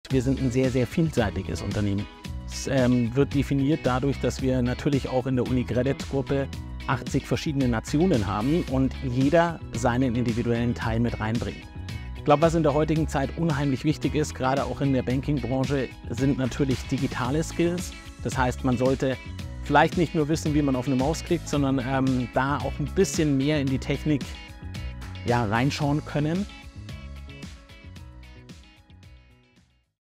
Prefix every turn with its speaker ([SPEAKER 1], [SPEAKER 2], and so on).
[SPEAKER 1] wir sind ein sehr, sehr vielseitiges Unternehmen. Es wird definiert dadurch, dass wir natürlich auch in der UniCredit-Gruppe 80 verschiedene Nationen haben und jeder seinen individuellen Teil mit reinbringt. Ich glaube, was in der heutigen Zeit unheimlich wichtig ist, gerade auch in der Banking-Branche, sind natürlich digitale Skills. Das heißt, man sollte vielleicht nicht nur wissen, wie man auf eine Maus klickt, sondern da auch ein bisschen mehr in die Technik reinschauen können.